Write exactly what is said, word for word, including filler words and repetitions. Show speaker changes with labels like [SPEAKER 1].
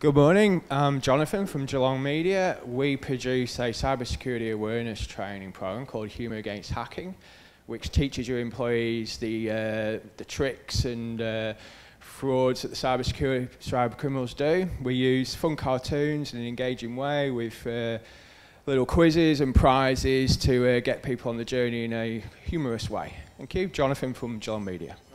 [SPEAKER 1] Good morning, I'm Jonathan from Geelong Media. We produce a cybersecurity awareness training program called Humour Against Hacking, which teaches your employees the, uh, the tricks and uh, frauds that the cybersecurity cyber criminals do. We use fun cartoons in an engaging way with uh, little quizzes and prizes to uh, get people on the journey in a humorous way. Thank you, Jonathan from Geelong Media.